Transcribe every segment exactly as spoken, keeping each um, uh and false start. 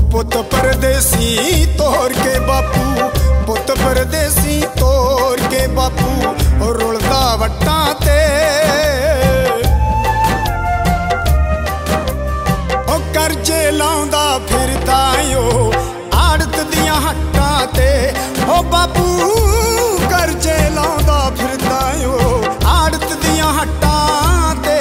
पुत परदेसी तोर के बापू, पुत परदेसी तोर के बापू रुलदा वट्टां ते। ओ करजे लाउंदा फिरदा ओ आड़त दियां हट्टां ते। ओ बापू करजे लाउंदा फिरदा ओ आड़त दियां हट्टां ते।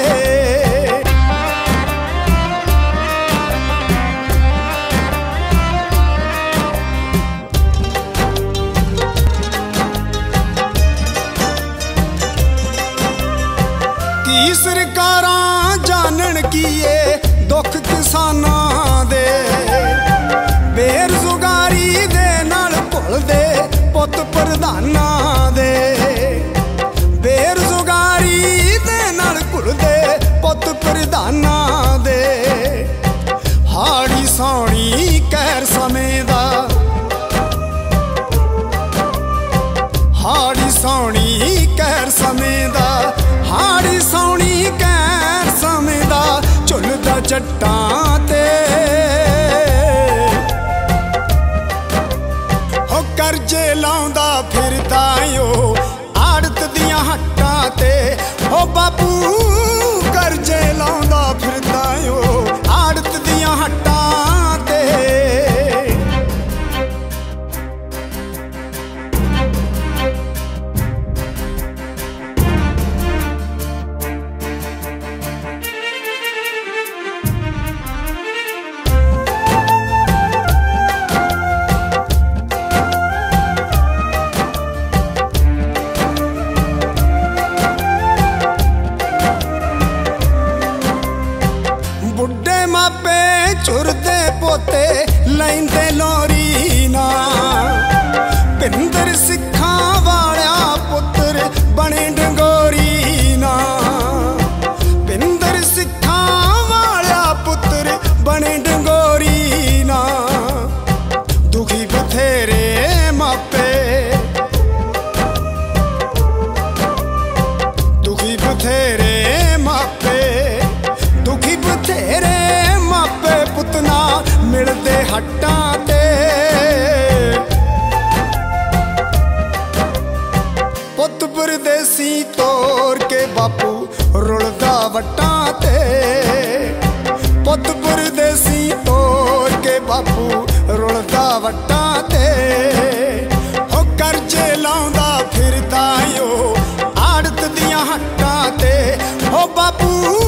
की सरकारां जानन कीए दुख किसानां दे, बेरोजगारी दे नाल भुलदे पुत प्रधानां दे। बेरोजगारी दे नाल भुलदे पुत प्रधानां दे। हाड़ी सौनी कहर समय दा, हाड़ी सौनी कहर समय दा, हाड़ी सौनी कहर समय दा झुलदा जट्टां ते। हो करजे लाउंदा फिरदा ओ आड़त दियां हट्टां ते। हो बापू करजे लाउंदा फिरदा ओ आड़त दियां हट्टां ते। बुढ़े मापे चुरदे पोते लैंदे लोरी ना, पिंदर सिखा वालिया पुत्र बने डंगोरी ना। पिंदर सिखा वालिया पुत्र बने डंगोरी ना। दुखी बथेरे मापे, दुखी बथेरे मापे, दुखी बथेरे मापे पुतना मिलदे हट्टां ते। पुत परदेसी तोर के बापू रुलदा वट्टां ते। पुत परदेसी तोर के बापू रुलदा वट्टां ते। हो करजे लाउंदा फिरदा ओ आड़त दियां हट्टां ते। हो बापू